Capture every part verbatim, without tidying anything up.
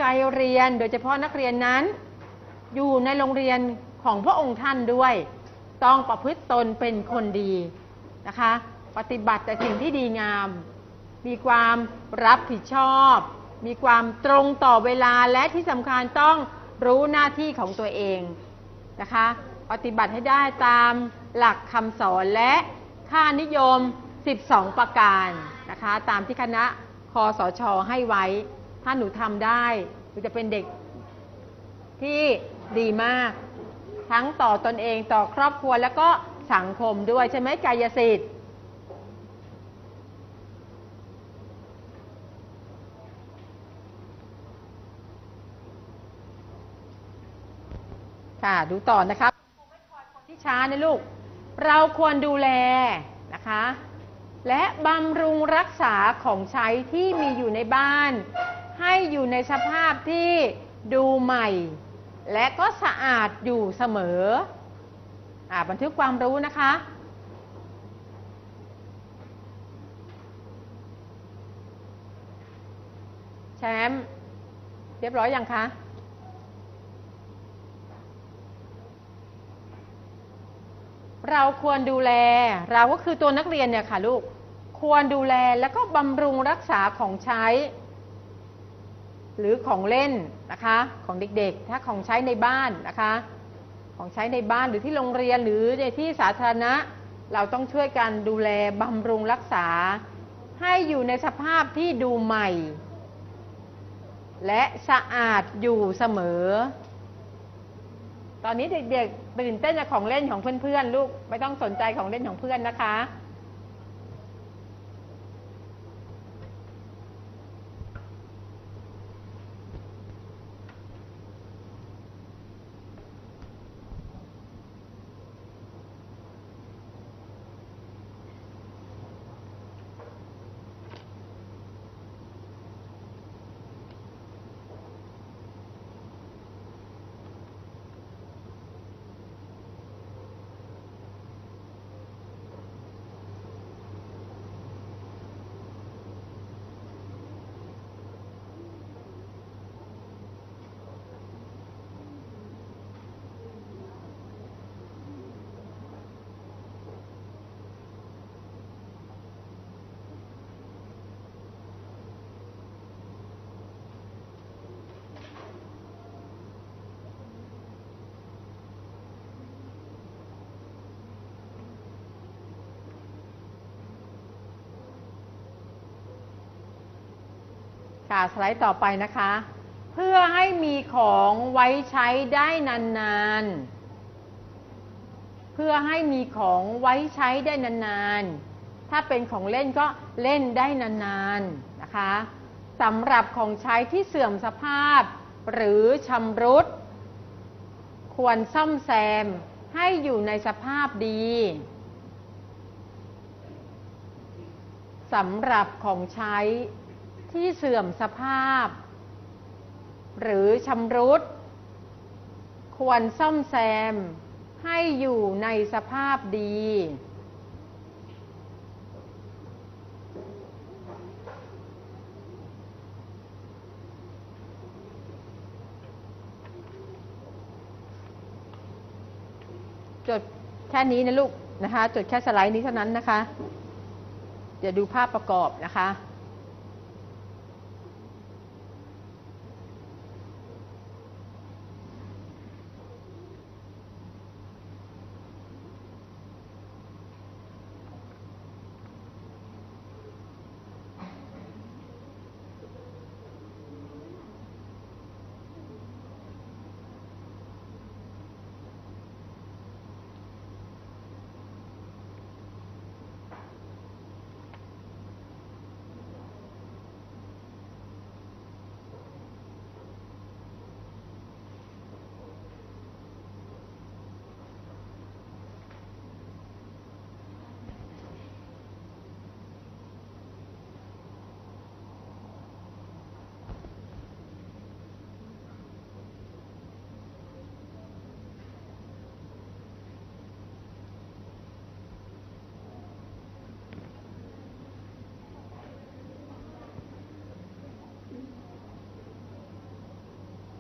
ใจเรียนโดยเฉพาะนักเรียนนั้นอยู่ในโรงเรียนของพระองค์ท่านด้วยต้องประพฤติตนเป็นคนดีนะคะปฏิบัติแต่สิ่งที่ดีงามมีความรับผิดชอบมีความตรงต่อเวลาและที่สำคัญต้องรู้หน้าที่ของตัวเองนะคะปฏิบัติให้ได้ตามหลักคำสอนและค่านิยมสิบสองประการนะคะตามที่คณะคสช.ให้ไว้ถ้าหนูทำได้หนูจะเป็นเด็กที่ดีมากทั้งต่อตนเองต่อครอบครัวแล้วก็สังคมด้วยใช่ไหมกายสิทธิ์ค่ะดูต่อนะครับที่ช้านะลูกเราควรดูแลนะคะและบำรุงรักษาของใช้ที่มีอยู่ในบ้านให้อยู่ในสภาพที่ดูใหม่และก็สะอาดอยู่เสมออ่าบันทึกความรู้นะคะแชมป์เรียบร้อยยังคะเราควรดูแลเราก็คือตัวนักเรียนเนี่ยค่ะลูกควรดูแลแล้วก็บำรุงรักษาของใช้หรือของเล่นนะคะของเด็กๆถ้าของใช้ในบ้านนะคะของใช้ในบ้านหรือที่โรงเรียนหรือในที่สาธารณะเราต้องช่วยกันดูแลบำรุงรักษาให้อยู่ในสภาพที่ดูใหม่และสะอาดอยู่เสมอตอนนี้เด็กๆตื่นเต้นกับของเล่นของเพื่อนๆลูกไม่ต้องสนใจของเล่นของเพื่อนนะคะสไลด์ต่อไปนะคะเพื่อให้มีของไว้ใช้ได้นานๆเพื่อให้มีของไว้ใช้ได้นานๆถ้าเป็นของเล่นก็เล่นได้นานๆนะคะสำหรับของใช้ที่เสื่อมสภาพหรือชำรุดควรซ่อมแซมให้อยู่ในสภาพดีสำหรับของใช้ที่เสื่อมสภาพหรือชำรุดควรซ่อมแซมให้อยู่ในสภาพดีจดแค่นี้นะลูกนะคะจดแค่สไลด์นี้เท่านั้นนะคะเดี๋ยวดูภาพประกอบนะคะ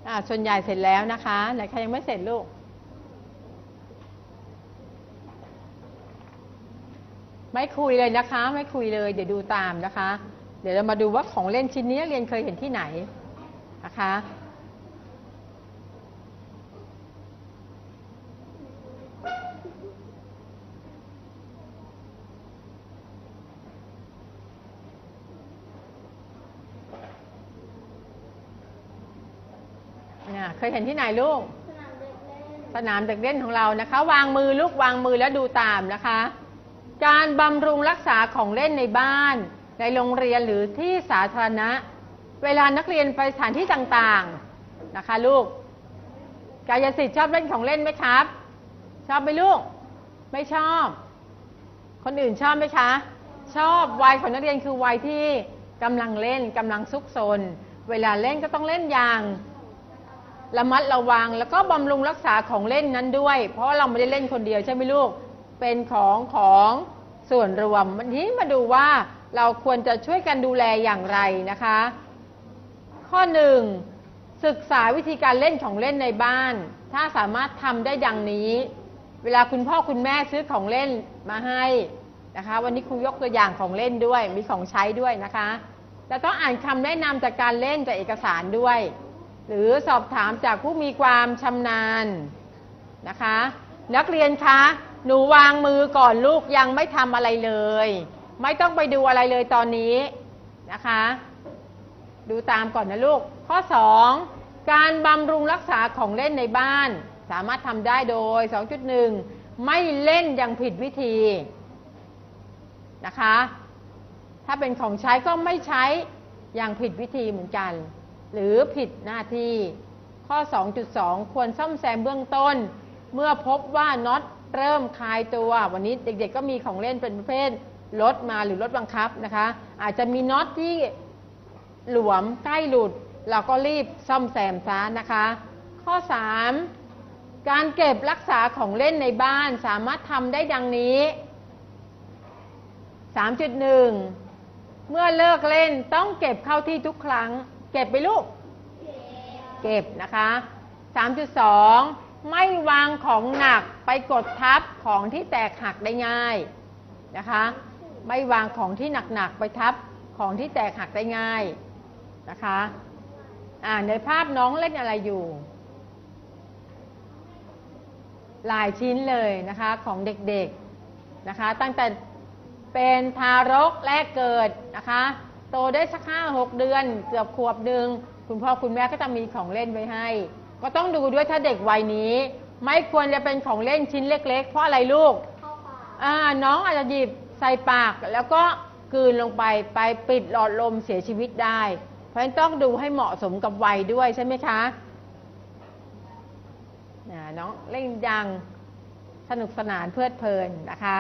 อ่าส่วนใหญ่เสร็จแล้วนะคะไหนใครยังไม่เสร็จลูกไม่คุยเลยนะคะไม่คุยเลยเดี๋ยวดูตามนะคะเดี๋ยวเรามาดูว่าของเล่นชิ้นนี้เรียนเคยเห็นที่ไหนนะคะเคยเห็นที่ไหนลูกสนามเด็กเล่นของเรานะคะวางมือลูกวางมือแล้วดูตามนะคะการบำรุงรักษาของเล่นในบ้านในโรงเรียนหรือที่สาธารณะเวลานักเรียนไปสถานที่ต่างๆนะคะลูกกายสิทธิ์ชอบเล่นของเล่นไหมครับชอบไหมลูกไม่ชอบคนอื่นชอบไหมคะชอบวัยของนักเรียนคือวัยที่กำลังเล่นกำลังซุกซนเวลาเล่นก็ต้องเล่นอย่างระมัดระวังแล้วก็บำรุงรักษาของเล่นนั้นด้วยเพราะเราไม่ได้เล่นคนเดียวใช่ไหมลูกเป็นของของส่วนรวมวันนี้มาดูว่าเราควรจะช่วยกันดูแลอย่างไรนะคะข้อหนึ่งศึกษาวิธีการเล่นของเล่นในบ้านถ้าสามารถทำได้ดังนี้เวลาคุณพ่อคุณแม่ซื้อของเล่นมาให้นะคะวันนี้ครูยกตัวอย่างของเล่นด้วยมีของใช้ด้วยนะคะจะต้องอ่านคำแนะนำจากการเล่นจากเอกสารด้วยหรือสอบถามจากผู้มีความชำนาญนะคะนักเรียนคะหนูวางมือก่อนลูกยังไม่ทำอะไรเลยไม่ต้องไปดูอะไรเลยตอนนี้นะคะดูตามก่อนนะลูกข้อสองการบำรุงรักษาของเล่นในบ้านสามารถทำได้โดย สองจุดหนึ่ง ไม่เล่นอย่างผิดวิธีนะคะถ้าเป็นของใช้ก็ไม่ใช้อย่างผิดวิธีเหมือนกันหรือผิดหน้าที่ข้อ สองจุดสอง ควรซ่อมแซมเบื้องต้นเมื่อพบว่าน็อตเริ่มคลายตัววันนี้เด็กๆก็มีของเล่นเป็นประเภทรถมาหรือรถบังคับนะคะอาจจะมีน็อตที่หลวมใกล้หลุดเราก็รีบซ่อมแซมซะนะคะข้อ สาม การเก็บรักษาของเล่นในบ้านสามารถทำได้ดังนี้ สามจุดหนึ่ง เมื่อเลิกเล่นต้องเก็บเข้าที่ทุกครั้งเก็บไปลูกเก็บนะคะ สามจุดสอง ไม่วางของหนักไปกดทับของที่แตกหักได้ง่ายนะคะไม่วางของที่หนักๆไปทับของที่แตกหักได้ง่ายนะคะอ่าในภาพน้องเล่นอะไรอยู่หลายชิ้นเลยนะคะของเด็กๆนะคะตั้งแต่เป็นทารกแรกเกิดนะคะโตได้สักห้าหกเดือนเกือบขวบหนึ่งคุณพ่อคุณแม่ก็จะมีของเล่นไว้ให้ก็ต้องดูด้วยถ้าเด็กวัยนี้ไม่ควรจะเป็นของเล่นชิ้นเล็กๆเพราะอะไรลูกอ่าน้องอาจจะหยิบใส่ปากแล้วก็กลืนลงไปไปปิดหลอดลมเสียชีวิตได้เพราะฉะนั้นต้องดูให้เหมาะสมกับวัยด้วยใช่ไหมคะน้องเล่นยังสนุกสนานเพลิดเพลินนะคะ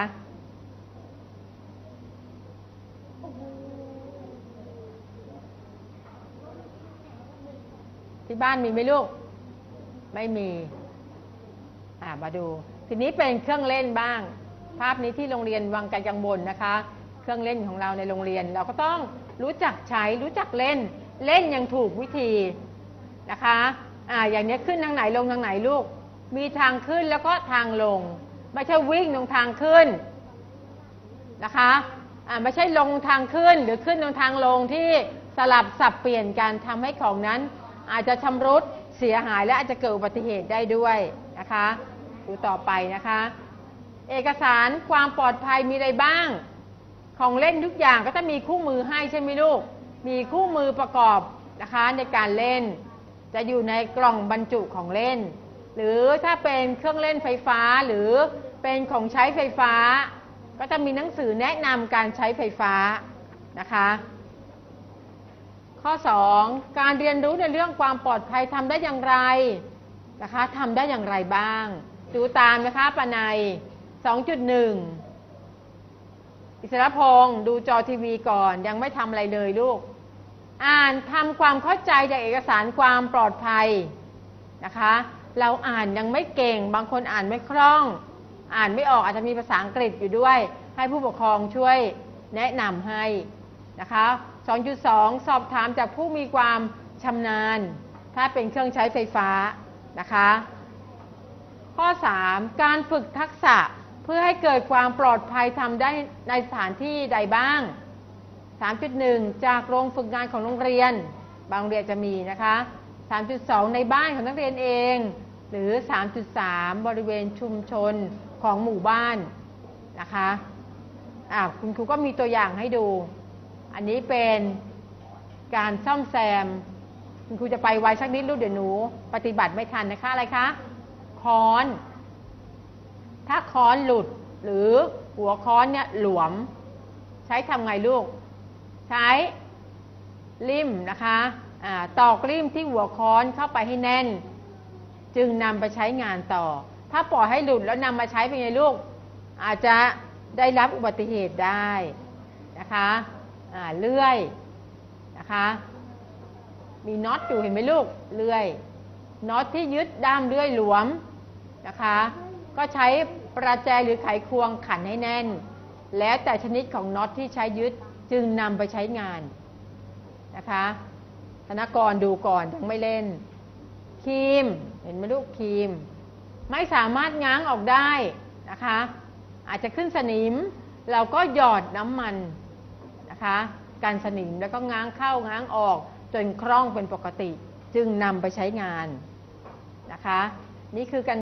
ที่บ้านมีไหมลูกไม่มีอ่ามาดูทีนี้เป็นเครื่องเล่นบ้างภาพนี้ที่โรงเรียนวังไกลกังวลนะคะเครื่องเล่นของเราในโรงเรียนเราก็ต้องรู้จักใช้รู้จักเล่นเล่นอย่างถูกวิธีนะคะอ่าอย่างนี้ขึ้นทางไหนลงทางไหนลูกมีทางขึ้นแล้วก็ทางลงไม่ใช่วิ่งลงทางขึ้นนะคะอ่าไม่ใช่ลงทางขึ้นหรือขึ้นลงทางลงที่สลับสับเปลี่ยนกันทำให้ของนั้นอาจจะชำรุดเสียหายและอาจจะเกิดอุบัติเหตุได้ด้วยนะคะดูต่อไปนะคะเอกสารความปลอดภัยมีอะไรบ้างของเล่นทุกอย่างก็จะมีคู่มือให้ใช่ไหมลูกมีคู่มือประกอบนะคะในการเล่นจะอยู่ในกล่องบรรจุของเล่นหรือถ้าเป็นเครื่องเล่นไฟฟ้าหรือเป็นของใช้ไฟฟ้าก็จะมีหนังสือแนะนำการใช้ไฟฟ้านะคะข้อ สอง การเรียนรู้ในเรื่องความปลอดภัยทำได้อย่างไรนะคะทำได้อย่างไรบ้างดูตามนะคะปนัย สองจุดหนึ่ง อิสรพงศ์ดูจอทีวีก่อนยังไม่ทำอะไรเลยลูกอ่านทำความเข้าใจจากเอกสารความปลอดภัยนะคะเราอ่านยังไม่เก่งบางคนอ่านไม่คล่องอ่านไม่ออกอาจจะมีภาษาอังกฤษอยู่ด้วยให้ผู้ปกครองช่วยแนะนำให้ นะคะ สองจุดสอง สอบถามจากผู้มีความชำนาญถ้าเป็นเครื่องใช้ไฟฟ้านะคะ ข้อ สาม การฝึกทักษะเพื่อให้เกิดความปลอดภัยทำได้ในสถานที่ใดบ้าง สามจุดหนึ่ง จากโรงฝึกงานของโรงเรียนบางโรงเรียนจะมีนะคะ สามจุดสอง ในบ้านของนักเรียนเองหรือ สามจุดสาม บริเวณชุมชนของหมู่บ้านนะคะอ่ะคุณครูก็มีตัวอย่างให้ดูอันนี้เป็นการซ่อมแซมคุณครูจะไปไวสักนิดลูกเดี๋ยวหนูปฏิบัติไม่ทันนะคะอะไรคะค้อนถ้าค้อนหลุดหรือหัวค้อนเนี่ยหลวมใช้ทำไงลูกใช้ลิ่มนะคะอ่าตอกลิ่มที่หัวค้อนเข้าไปให้แน่นจึงนำไปใช้งานต่อถ้าปล่อยให้หลุดแล้วนำมาใช้เป็นไงลูกอาจจะได้รับอุบัติเหตุได้นะคะอ่าเลื่อยนะคะมีน็อตอยู่เห็นไหมลูกเลื่อยน็อตที่ยึดด้ามเลื่อยหลวมนะคะก็ใช้ประแจหรือไขควงขันให้แน่นแล้วแต่ชนิดของน็อตที่ใช้ยึดจึงนำไปใช้งานนะคะธนกรดูก่อนยังไม่เล่นครีมเห็นไหมลูกครีมไม่สามารถง้างออกได้นะคะอาจจะขึ้นสนิมเราก็หยอดน้ำมันนะคะกันสนิมแล้วก็ง้างเข้าง้างออกจนคล่องเป็นปกติจึงนำไปใช้งานนะคะนี่คือการ